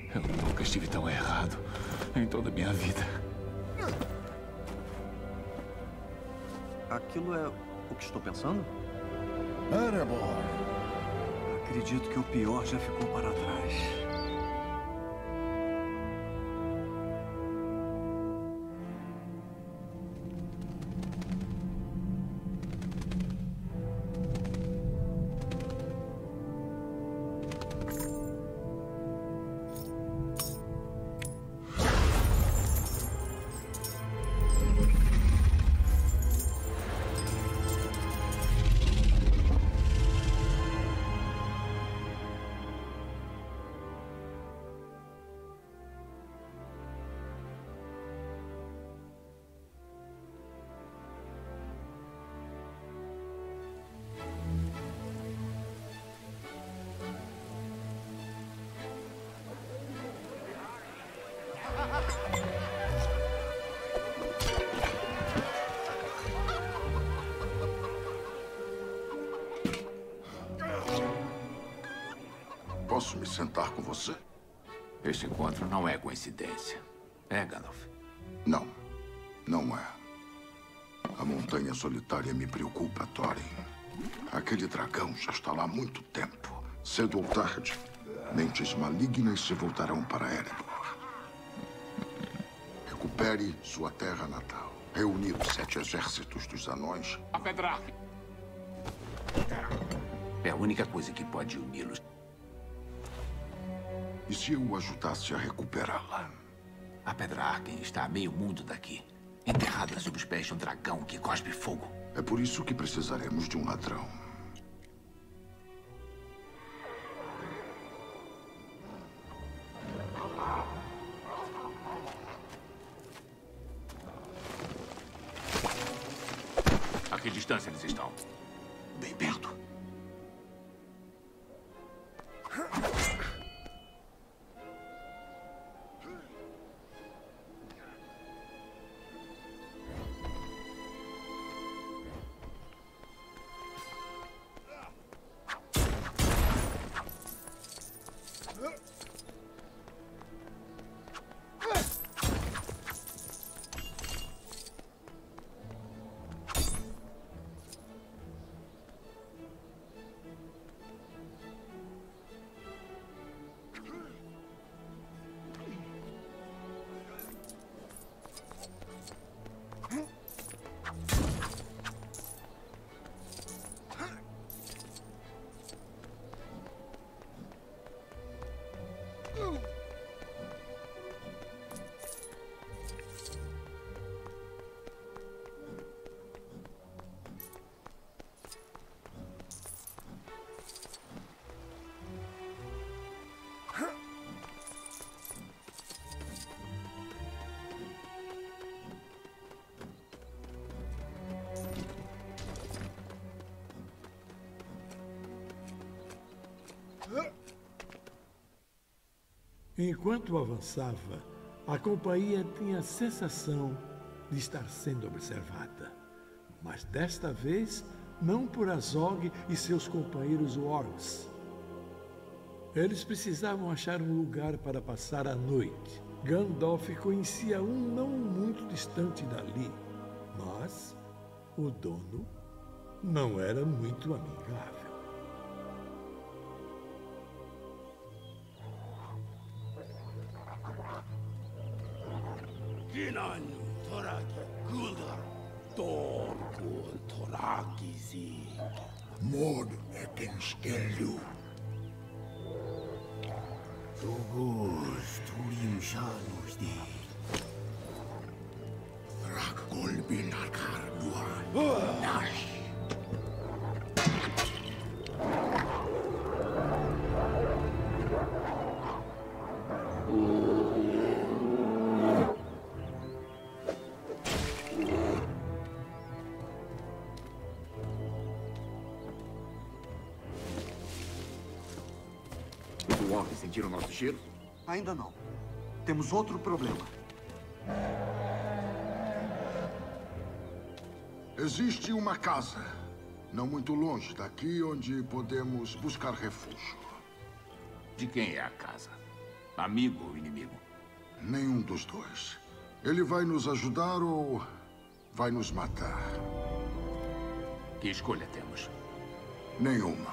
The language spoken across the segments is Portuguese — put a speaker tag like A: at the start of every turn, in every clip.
A: Eu nunca estive tão errado em toda a minha vida.
B: Aquilo é o que estou pensando?
C: Erebor!
B: Acredito que o pior já ficou para trás.
D: Posso me sentar com você?
A: Este encontro não é coincidência. É, Gandalf?
D: Não, não é. A Montanha Solitária me preocupa, Thorin. Aquele dragão já está lá há muito tempo. Cedo ou tarde, mentes malignas se voltarão para Erebor. Recupere sua terra natal. Reunir os 7 exércitos dos anões.
A: A Pedraque! É a única coisa que pode uni-los.
D: E se eu o ajudasse a recuperá-la?
A: A Pedraque está a meio mundo daqui. Enterrada sob os pés de um dragão que cospe fogo.
D: É por isso que precisaremos de um ladrão.
A: A que distância eles estão?
D: Bem perto.
E: Enquanto avançava, a companhia tinha a sensação de estar sendo observada. Mas desta vez, não por Azog e seus companheiros Orcs. Eles precisavam achar um lugar para passar a noite. Gandalf conhecia um não muito distante dali, mas o dono não era muito amigável.
F: Kinan Toraki Guldar Torkun Torakizi Mod Ekenskelu Tuguz Turim Shanus de Rakgolbin Akarduan Nash
A: Os orcs sentiram nosso cheiro?
B: Ainda não. Temos outro problema.
D: Existe uma casa, não muito longe daqui, onde podemos buscar refúgio.
A: De quem é a casa? Amigo ou inimigo?
D: Nenhum dos dois. Ele vai nos ajudar ou vai nos matar?
A: Que escolha temos?
D: Nenhuma.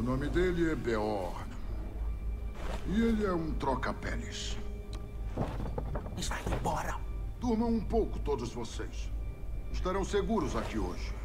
D: nome dele é Beorn. E ele é um troca-peles.
A: Mas vai embora.
D: Durmam um pouco, todos vocês. Estarão seguros aqui hoje.